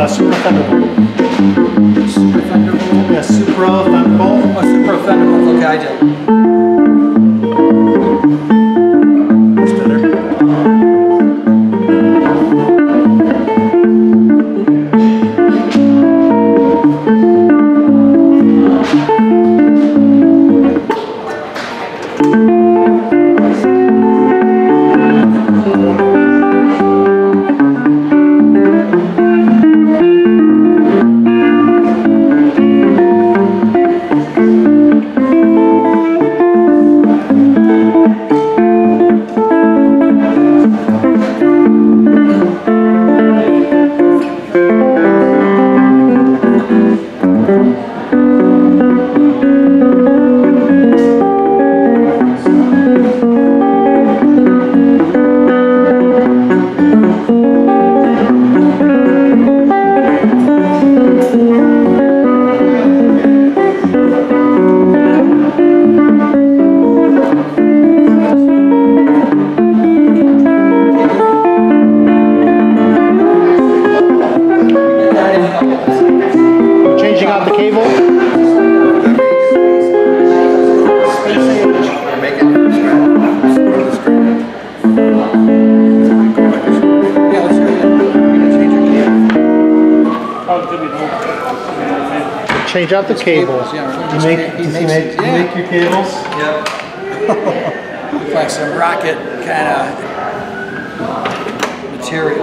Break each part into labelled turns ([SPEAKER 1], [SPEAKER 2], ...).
[SPEAKER 1] Super Thunderbolt.
[SPEAKER 2] Super Thunderbolt?
[SPEAKER 1] Yeah, Super Thunderbolt.
[SPEAKER 2] Oh, Super Thunderbolt, okay, I did.
[SPEAKER 1] That's better. Change out the cables.
[SPEAKER 2] Yeah,
[SPEAKER 1] you make your cables?
[SPEAKER 2] Yep. Looks like some rocket kind of material.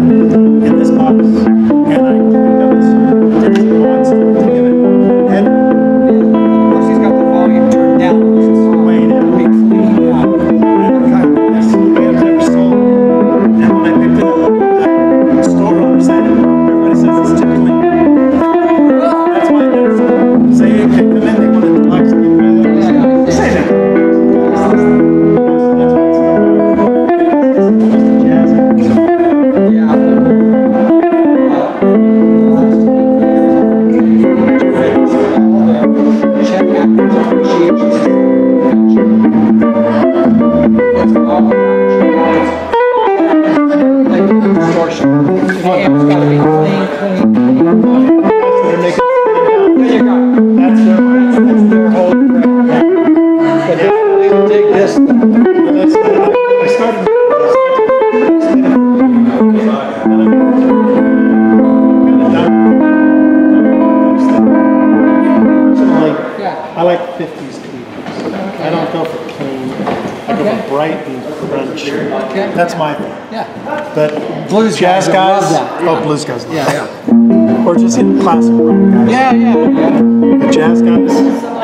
[SPEAKER 1] And I cleaned up the circuit, monster to give it head Gretsch.
[SPEAKER 2] Okay.
[SPEAKER 1] That's my thing.
[SPEAKER 2] Yeah.
[SPEAKER 1] But
[SPEAKER 2] Blues
[SPEAKER 1] jazz
[SPEAKER 2] guys
[SPEAKER 1] guys,
[SPEAKER 2] love that.
[SPEAKER 1] oh, blues guys love
[SPEAKER 2] Yeah,
[SPEAKER 1] that.
[SPEAKER 2] yeah.
[SPEAKER 1] Or just in classic rock guys.
[SPEAKER 2] Yeah, yeah, yeah.
[SPEAKER 1] The jazz guys.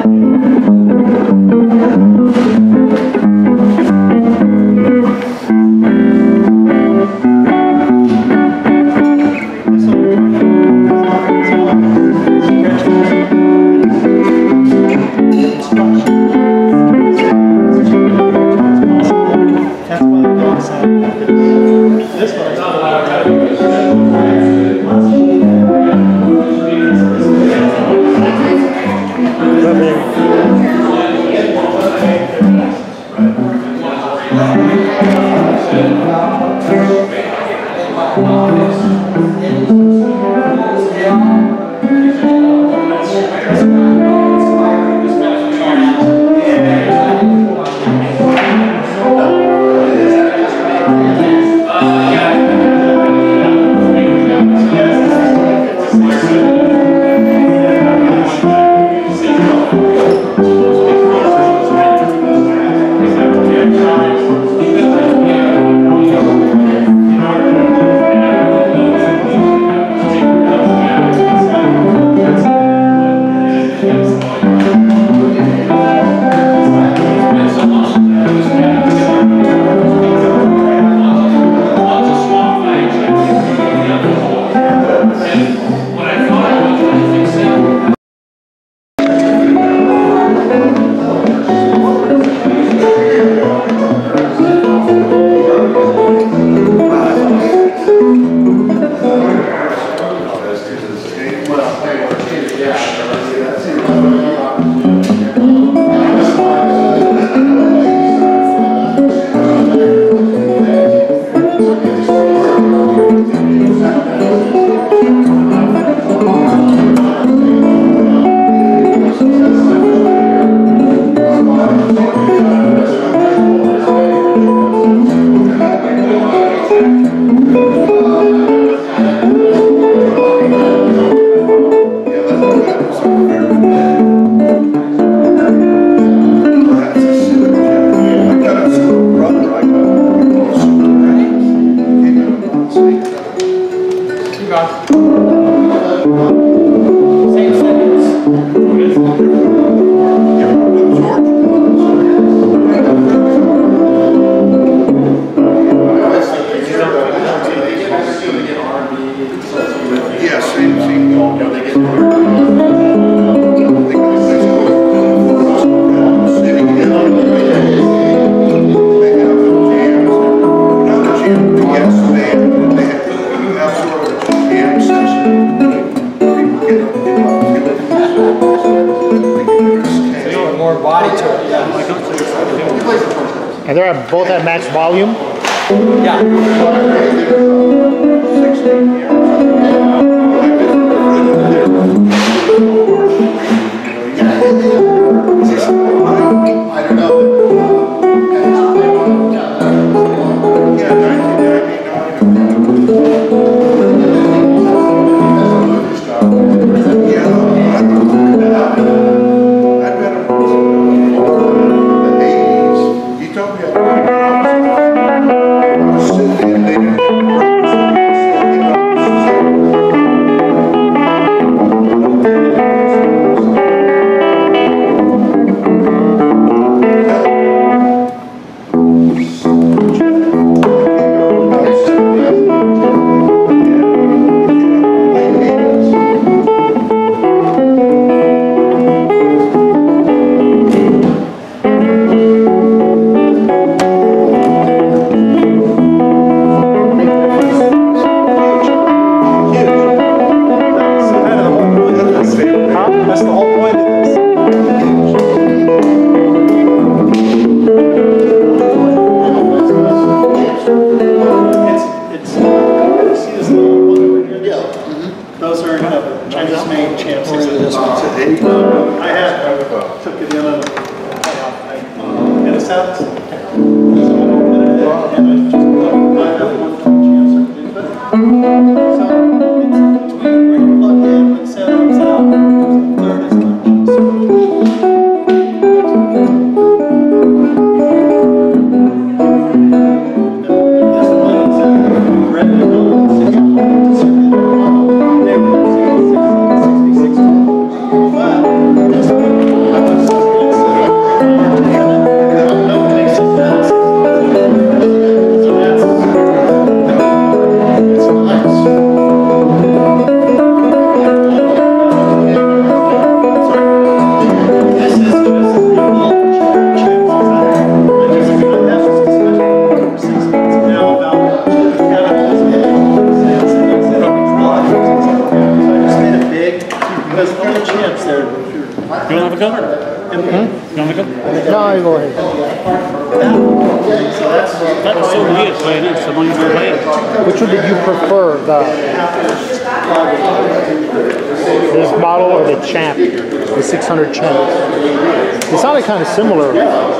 [SPEAKER 3] And they're both at max volume?
[SPEAKER 2] Yeah.
[SPEAKER 4] I don't know. Yeah, 1999. Yeah, I don't know. I met him in the 80s. He told me I was sitting in there.
[SPEAKER 1] because all the champs there.
[SPEAKER 5] You want to have a go? You want to go?
[SPEAKER 3] No, you go ahead.
[SPEAKER 5] That's so weird playing it, so long as you play it.
[SPEAKER 3] Which one did you prefer? This model or the Champ? The 600 Champ? They sounded kind of similar.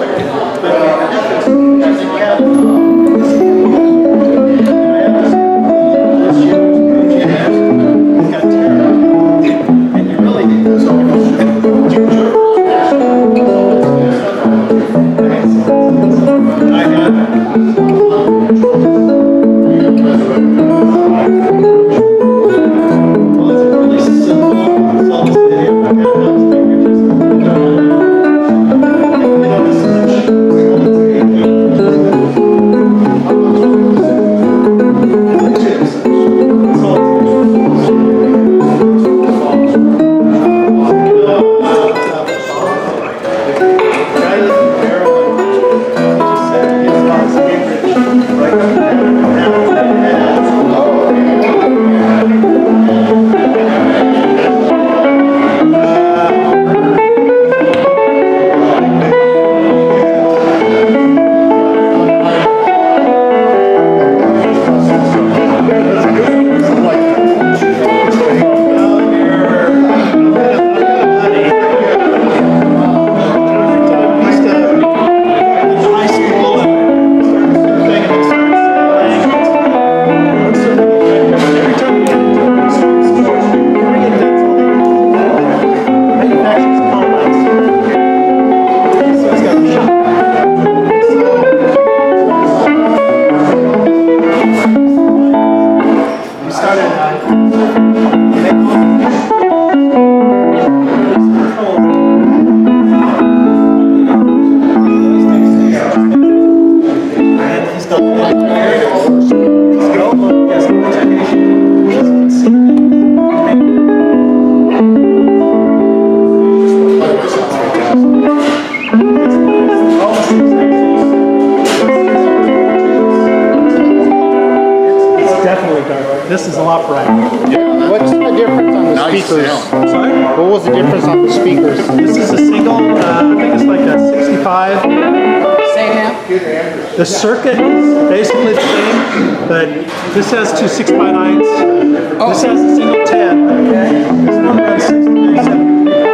[SPEAKER 1] This is a lot brighter.
[SPEAKER 3] What's the difference on the speakers?
[SPEAKER 1] Sorry?
[SPEAKER 3] What was the difference on the speakers?
[SPEAKER 1] This is a single, I think it's like a 65.
[SPEAKER 2] Same amp?
[SPEAKER 1] The circuit is basically the same, but this has two 6x9s. This has a single 10.
[SPEAKER 2] Okay.
[SPEAKER 1] This one runs 6x7.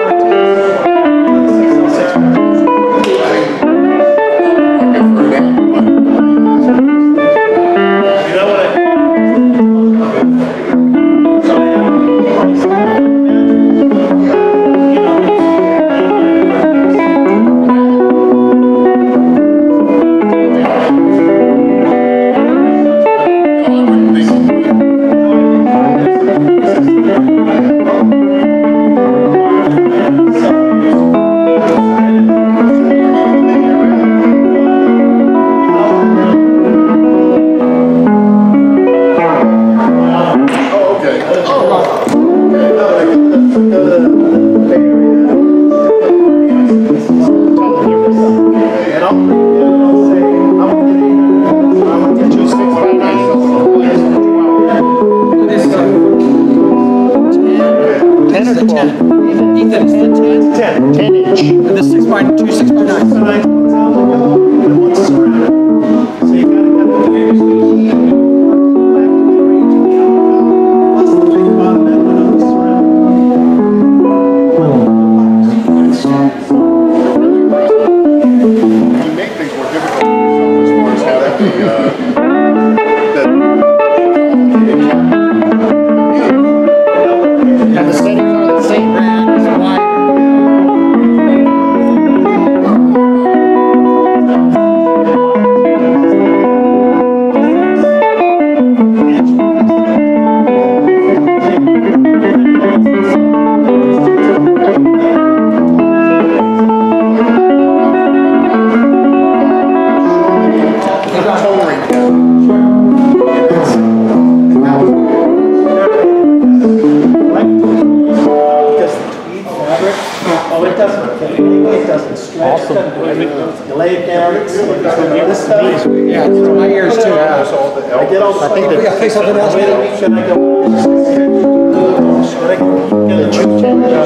[SPEAKER 2] Ethan, it's the 10.
[SPEAKER 3] 10 inch.
[SPEAKER 2] And this 6x2, 6x9.
[SPEAKER 1] So you gotta get the waves. Plus the big bottom end of the surround.
[SPEAKER 4] You make things more difficult as far as having
[SPEAKER 3] And the settings are the same brand as wire.
[SPEAKER 1] Awesome. You lay it down. This stuff.
[SPEAKER 2] Yeah, it's my ears too.
[SPEAKER 1] I get all. I think
[SPEAKER 2] Yeah, play something else.
[SPEAKER 1] Should I go? Should I get a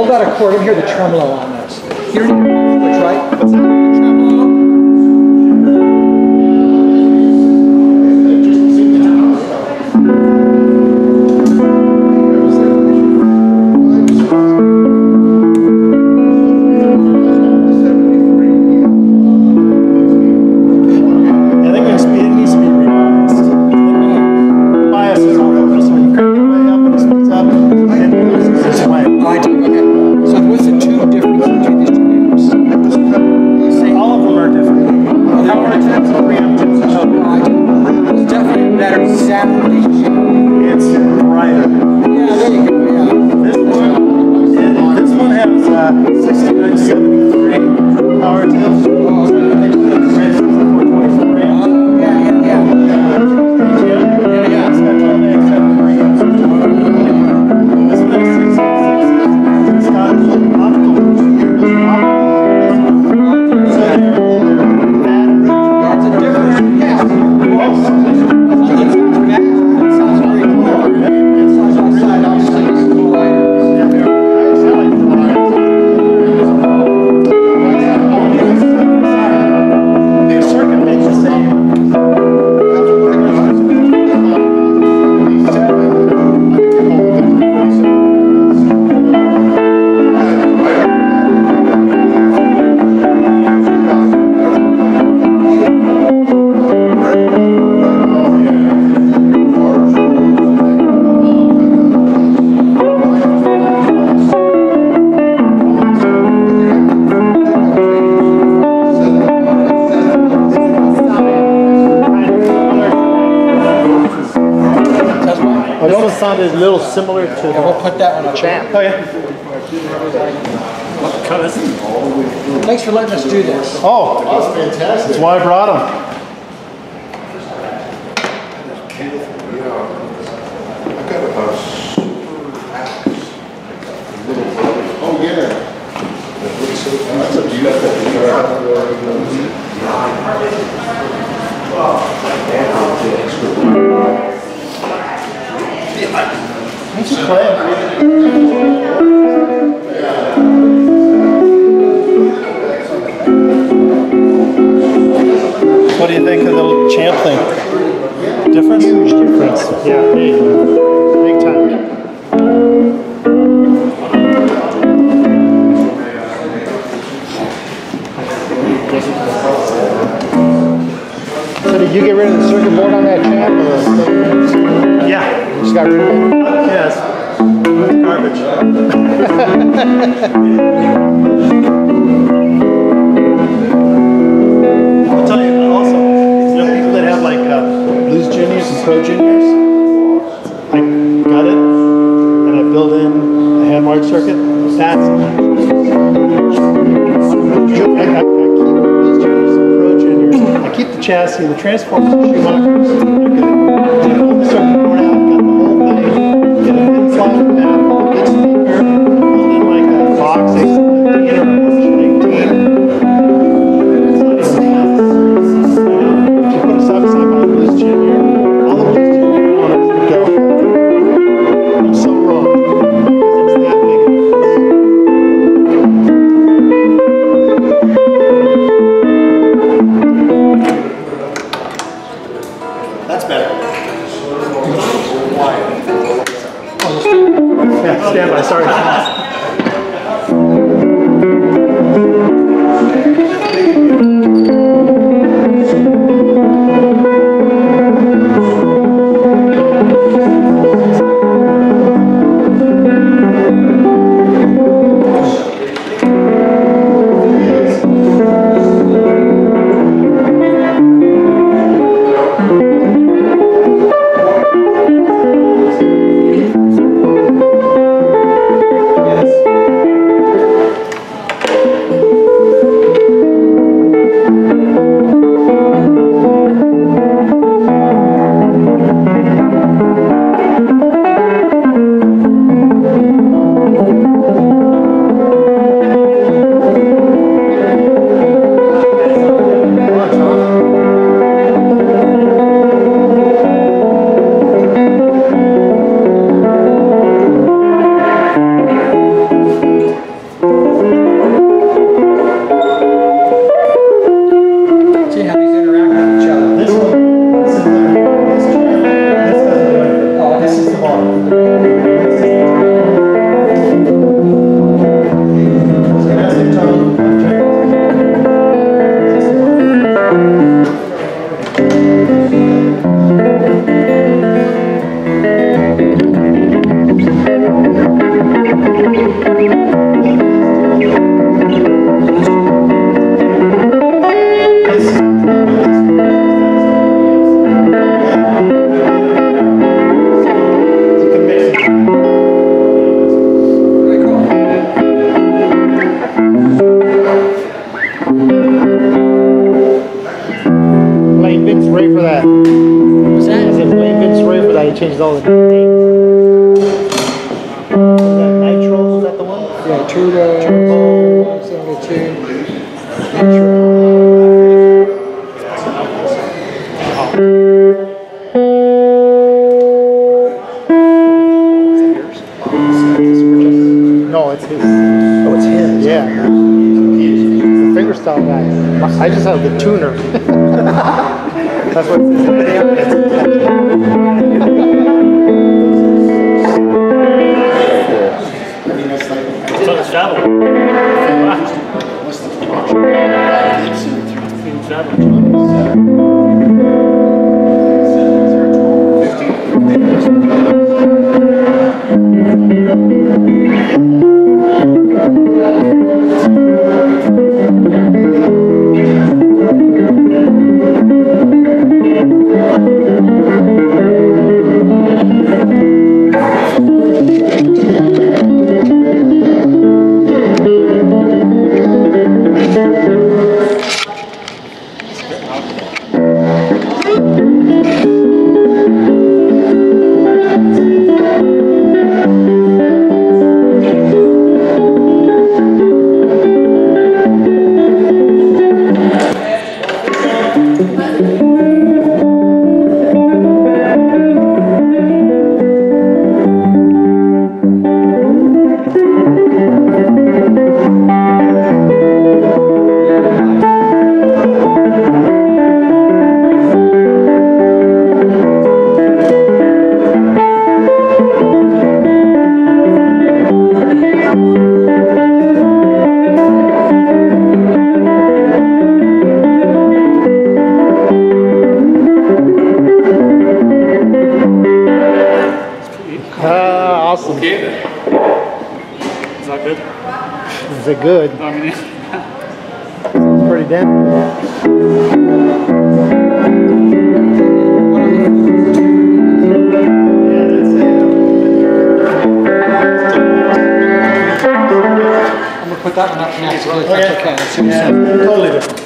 [SPEAKER 2] got a chord. I'm here the tremolo on this. You don't need a switch, right? What's that? Tremolo.
[SPEAKER 3] Sounded a little similar to the
[SPEAKER 2] We'll put that one on
[SPEAKER 3] Champ.
[SPEAKER 1] Oh yeah.
[SPEAKER 2] Thanks for letting us do this.
[SPEAKER 3] Oh, that's fantastic. That's why I brought him.
[SPEAKER 4] Oh yeah. That's a beautiful.
[SPEAKER 3] What's he playing?
[SPEAKER 1] What do you think of the Champ thing? Difference?
[SPEAKER 3] Huge difference. Yeah, big time. So did you get rid of the circuit board on that Champ? Or?
[SPEAKER 1] Yeah.
[SPEAKER 3] You just got rid of it?
[SPEAKER 1] Yes. Garbage. I'll tell you also, people that have like blues juniors and pro juniors, I got it and I build in a hand march circuit. That's I keep the chassis and the transformers and Schumachers. They're good. I pull the circuit board out, got the whole thing, get a thin slider back, a big speaker, build in like a Fox 815 or a version 18. It's not even bad. If you put a side by side by a Blues Junior, all the Blues Junior owners would go, I'm so wrong. Because it's that big a difference. That's better. Yeah, stand by, sorry.
[SPEAKER 3] changes all the names. Is that Nitro? Is that the one?
[SPEAKER 2] Yeah, Turbo 172. Nitro.
[SPEAKER 3] No, it's his.
[SPEAKER 2] Oh, it's his.
[SPEAKER 3] Yeah. The fingerstyle guy. I just have the tuner. That's what it says.
[SPEAKER 5] So it's travel.
[SPEAKER 3] Awesome.
[SPEAKER 5] Okay then. Is that good?
[SPEAKER 3] Is it good?
[SPEAKER 5] I mean,
[SPEAKER 3] It's pretty damn good.
[SPEAKER 2] I'm gonna put that one up next. Really quick, okay. Let's see what's
[SPEAKER 1] Yeah,
[SPEAKER 2] up.
[SPEAKER 1] totally different.